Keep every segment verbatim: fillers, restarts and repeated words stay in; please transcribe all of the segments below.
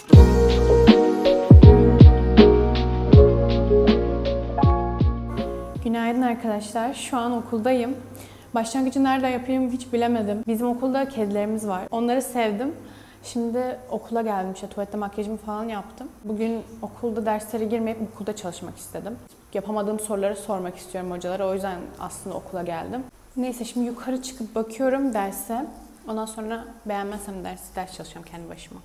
Günaydın arkadaşlar. Şu an okuldayım. Başlangıcı nerede yapayım hiç bilemedim. Bizim okulda kedilerimiz var. Onları sevdim. Şimdi okula geldim. İşte tuvalette makyajımı falan yaptım. Bugün okulda derslere girmeyip okulda çalışmak istedim. Yapamadığım soruları sormak istiyorum hocalara. O yüzden aslında okula geldim. Neyse şimdi yukarı çıkıp bakıyorum derse. Ondan sonra beğenmezsem dersi ders çalışacağım kendi başıma.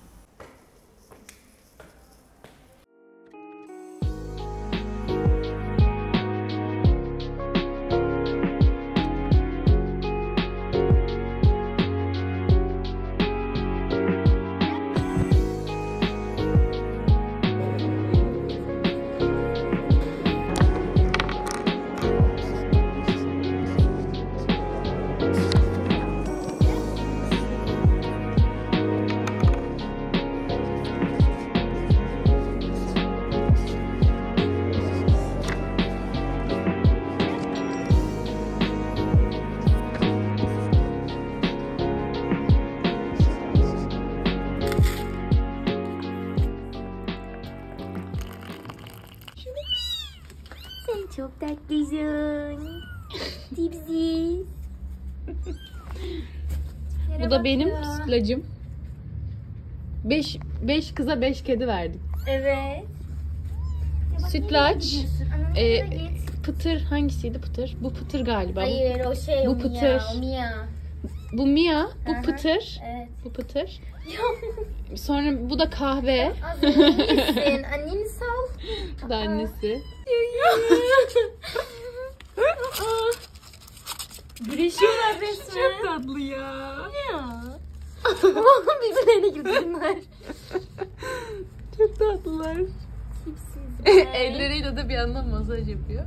Çok tatlısın. Dipsiz. Bu da benim sütlacım. beş beş kıza beş kedi verdik. Evet. Sütlaç. E, pıtır hangisiydi pıtır? Bu pıtır galiba. Hayır o şey bu o pıtır. Mia. O Mia. Bu Mia, bu Aha, pıtır. Evet. Bu pıtır. Sonra bu da kahve. Az iyisin. Anneni sal. Bu da annesi. Güreşiyorlar resmen. Çok tatlı ya. Ya. Birbirlerine girdi bunlar. Çok tatlılar. Tipsiz. Elleriyle de bir yandan masaj yapıyor.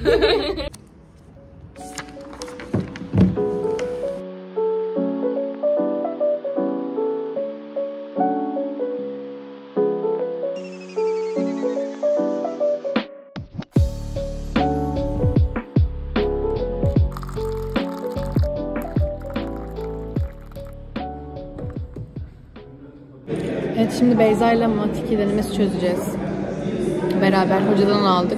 Evet şimdi Beyza ile mat iki denemesi çözeceğiz. Beraber hocadan aldık.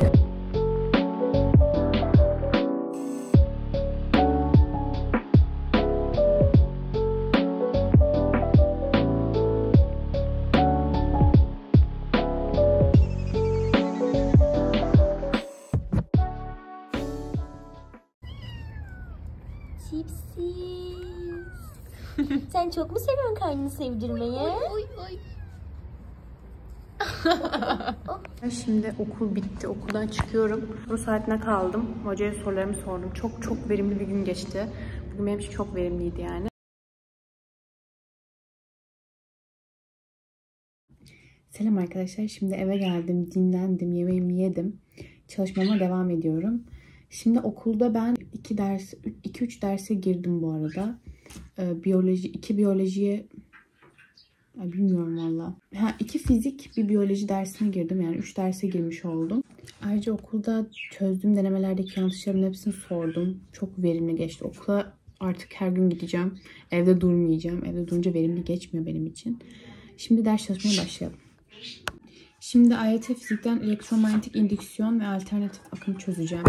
Tipsiz. Sen çok mu seviyorsun karnını sevdirmeyi? Oy oy oy. Şimdi okul bitti. Okuldan çıkıyorum. Bu saatine kaldım. Hocaya sorularımı sordum. Çok çok verimli bir gün geçti. Bugün benim için çok verimliydi yani. Selam arkadaşlar. Şimdi eve geldim. Dinlendim. Yemeğimi yedim. Çalışmama devam ediyorum. Şimdi okulda ben iki ders, iki üç derse girdim bu arada. Ee, biyoloji, iki biyolojiye Ay, bilmiyorum valla. Ha, iki fizik, bir biyoloji dersine girdim. Yani üç derse girmiş oldum. Ayrıca okulda çözdüğüm denemelerdeki yanlışlarımın hepsini sordum. Çok verimli geçti. Okula artık her gün gideceğim. Evde durmayacağım. Evde durunca verimli geçmiyor benim için. Şimdi ders çalışmaya başlayalım. Şimdi A Y T fizikten elektromanyetik indüksiyon ve alternatif akım çözeceğim.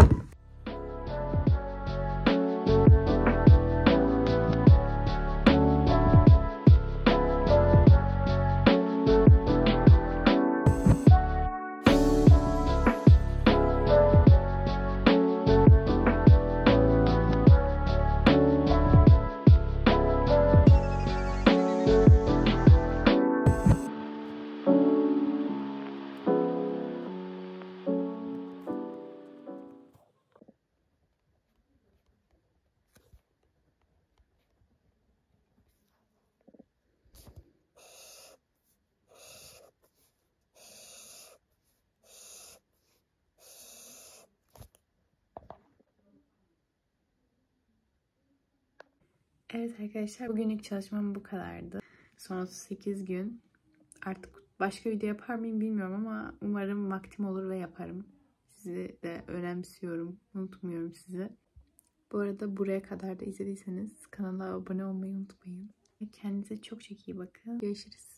Evet arkadaşlar, bugünlük çalışmam bu kadardı. Son sekiz gün. Artık başka video yapar mıyım bilmiyorum ama umarım vaktim olur ve yaparım. Sizi de önemsiyorum. Unutmuyorum sizi. Bu arada buraya kadar da izlediyseniz kanala abone olmayı unutmayın. Kendinize çok çok iyi bakın. Görüşürüz.